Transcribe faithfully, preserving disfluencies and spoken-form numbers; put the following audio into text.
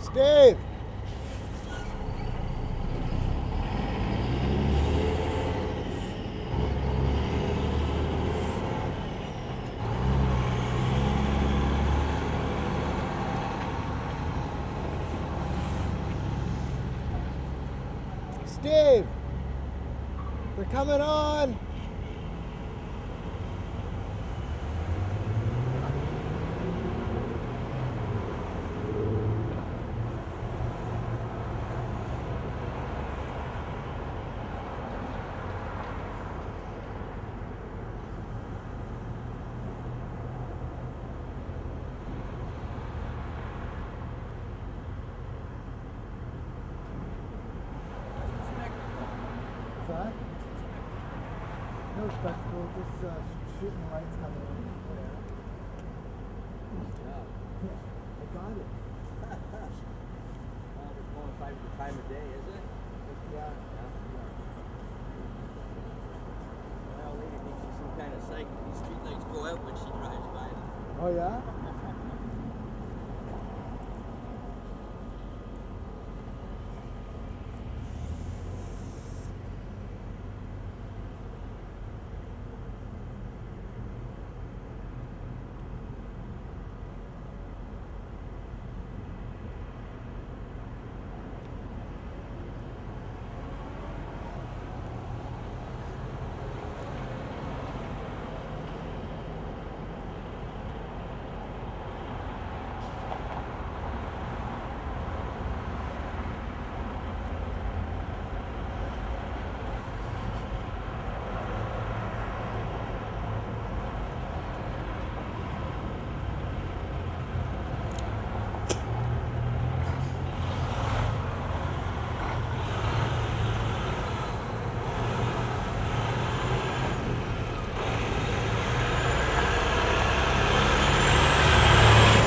Steve! Steve! They're coming on! What? No spectacle, just uh, shooting lights coming in. Yeah. Yeah, I got it. Well, it's coincide with the time of day, is it? Yeah. Yeah. Well, lady thinks she's some kind of psych. These street lights go out when she drives by them. Oh yeah?